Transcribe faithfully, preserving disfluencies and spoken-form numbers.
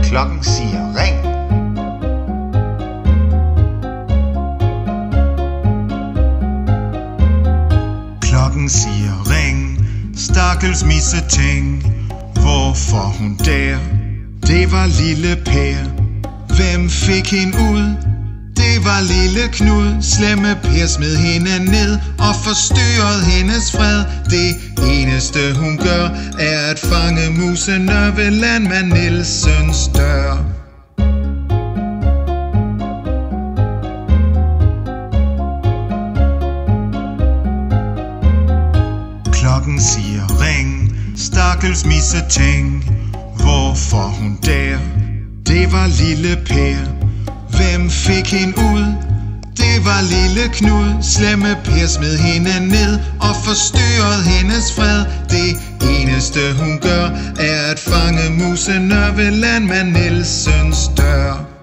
Klokken siger ring. Klokken siger ring. Stakkels misseting. Hvorfor hun der? Det var lille Per. Hvem fik hende ud? Det var lille Knud. Slemme Per smed hende ned og forstyrrede hendes fred. Det eneste hun gør er at fange musene ved landmand Nielsens dør. Klokken siger ring. Stakkels misseting. Hvorfor hun der? Det var lille Per. Hvem fik hende ud? Det var lille Knud. Slemme Per smed hende ned og forstyrrede hendes fred. Det eneste hun gør er at fange musene ved landmand Nielsens dør.